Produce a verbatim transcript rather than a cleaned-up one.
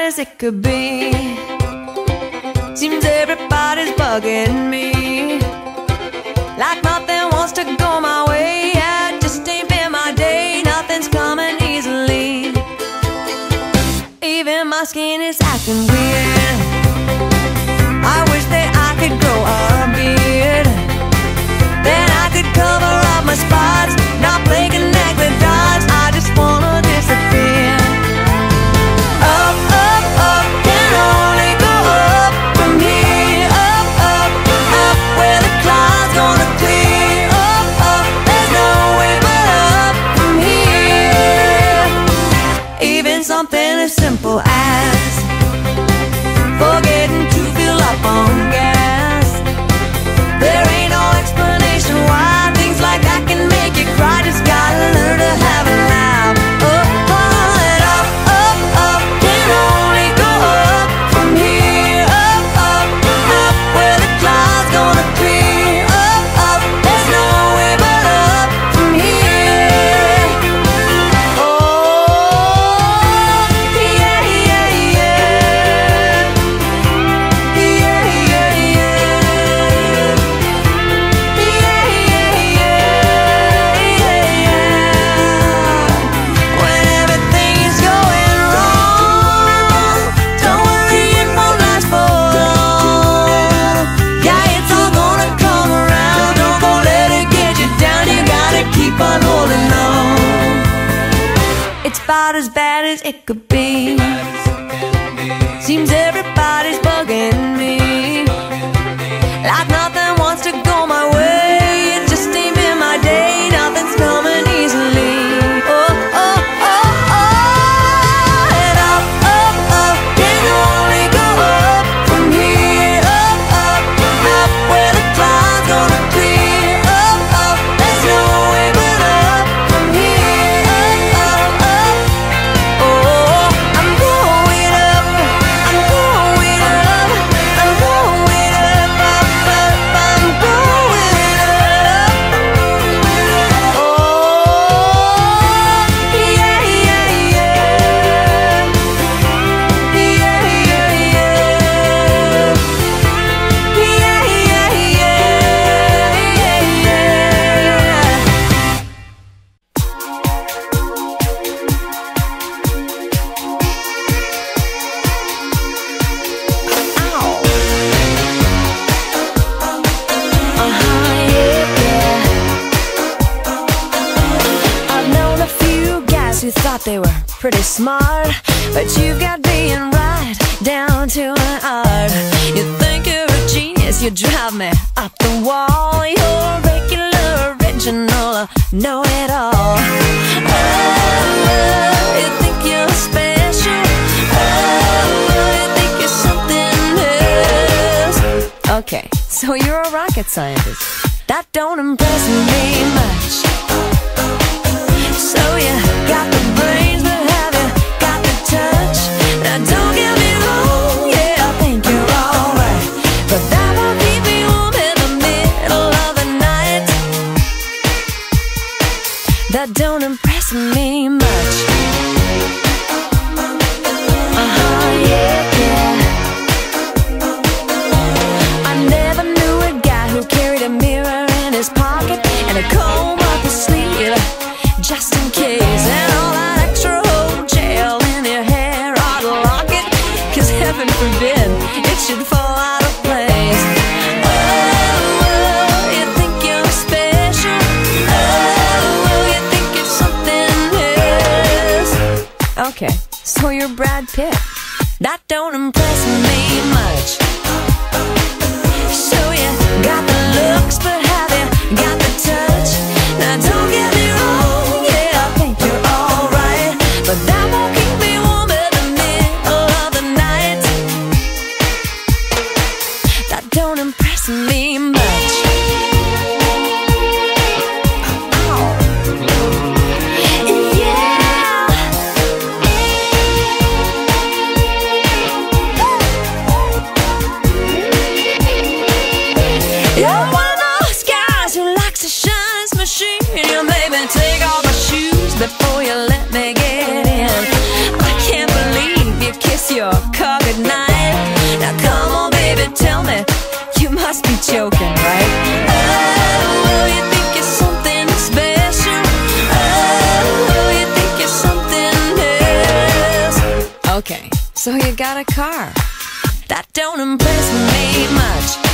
as it could be. Seems everybody's bugging me, like nothing wants to go my way. Yeah, it just ain't been my day, nothing's coming easily. Even my skin is acting weird. I wish that I could grow a beard, then I could cover up my spots, not play connect the dots. I just wanna disappear. Up, up, up, can only go up from here. Up, up, up, where the clouds gonna clear. Up, up, there's no way but up from here. Even something as simple as forgetting to fill up on gas, there ain't no explanation why things like that can make you cry. Just gotta learn to have a laugh. Oh, oh, and up, up, up, can only go up from here. Up, up, up, where the clouds gonna clear. Up, up, there's no way but up from here. Oh, yeah, yeah, yeah. Yeah, yeah, yeah. Yeah, yeah, yeah, yeah. When everything is going wrong, don't worry, it won't last for long. Yeah, it's all gonna come around. Don't go let it get you down. You gotta keep on holding on. It's about as bad as it could be. Seems everybody's bugging me, like nothing wants to go my way. It just ain't been my day, nothing's coming easily. Oh, oh, oh, oh, and up, up, up, can only go up from here. Up, up, up, where the clouds gonna clear. Up, up, there's no way but up from here. Up, up, up, oh, I'm going up, I'm going up, I'm going up, up, up, I'm going up. Oh, yeah, yeah, yeah. Yeah, yeah, yeah. Yeah, yeah, yeah, yeah. Ow. Uh-huh, yeah, yeah. I've known a few guys who thought they were pretty smart, but you've got being right down to an art. You think you're a genius, you drive me up the wall. You're a regular, original, know-it-all. Oh, you think you're special. Oh, you think you're something else. Okay, so you're a rocket scientist. That don't impress me much. So you got the brains, but have you got the touch? Now don't get me wrong, yeah, I think you're alright, but that won't keep me warm in the middle of the night. That don't impress me much. Uh-huh, yeah, yeah. I never knew a guy who carried a mirror in his pocket and a comb up his sleeve, just in case. And all that extra whole gel in your hair ought to lock it, 'cause heaven forbid it should fall out of place. Oh, oh, you think you're special. Oh, oh, you think you're something else. Okay, so you're Brad Pitt. That don't impress me much. So you got the looks, but have you got the touch? Now don't get me wrong, yeah, I think you're alright, but that won't keep me warm in the middle of the night. That don't impress me much. Ow. Yeah. must be joking, right? Oh, you think you're something special. Oh, you think you're something else. Okay, so you got a car. That don't impress me much.